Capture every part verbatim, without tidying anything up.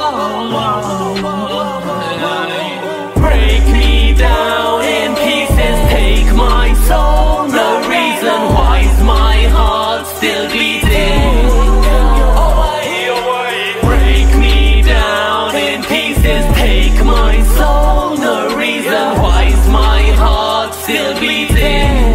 Break me down in pieces, take my soul. No reason why is my heart still beating. Break me down in pieces, take my soul. No reason why is my heart still beating.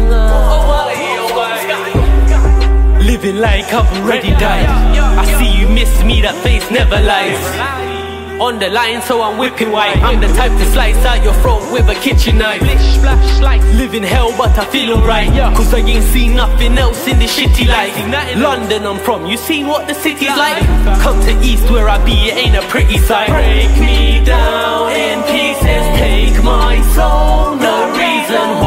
Living like I've already died. I see you miss me, that face never lies. On the line, so I'm whipping white. I'm the type to slice out your throat with a kitchen knife. Living hell, but I feel alright, cause I ain't seen nothing else in this shitty life. London I'm from, you seen what the city's like? Come to East where I be, it ain't a pretty sight. Break me down in pieces, take my soul. No reason